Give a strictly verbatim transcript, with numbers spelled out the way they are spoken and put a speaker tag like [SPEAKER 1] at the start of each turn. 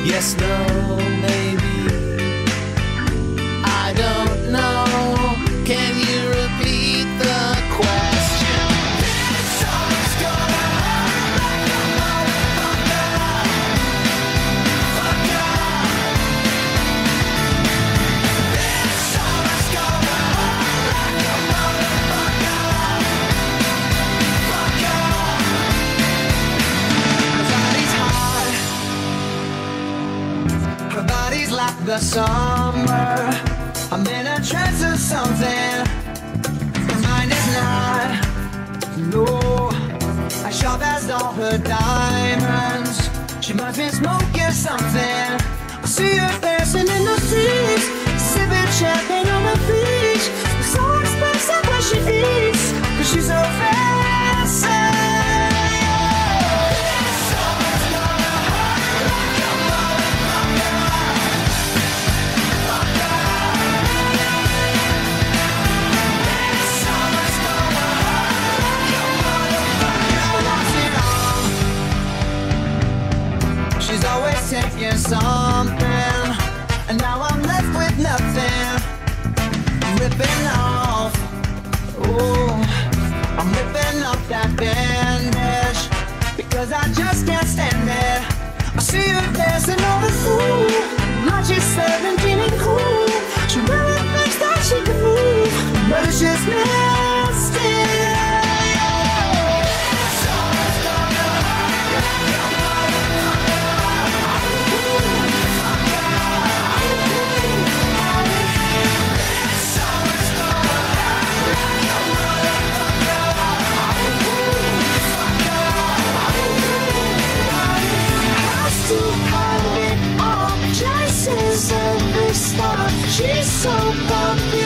[SPEAKER 1] Yes, no, maybe. I don't know. Can you repeat the question? This song's gonna hurt like a motherfucker. Fucker. This song's gonna hurt like a motherfucker. Fucker. Her body's hot. Her body's like the summer. I'm in a trance or something. Her mind is not. No, I sharp-assed all her diamonds. She must be smoking something. I see her dancing in the streets, sipping champagne on the beach. It's so expensive when she eats, but she's so fancy. She's always taking something, and now I'm left with nothing. I'm ripping off, oh, I'm ripping off that bandage, because I just can't stand it. I see her dancing on the fool, like she's seventeen and cool. She really thinks that she can move, but it's just nasty. She's so bumpy.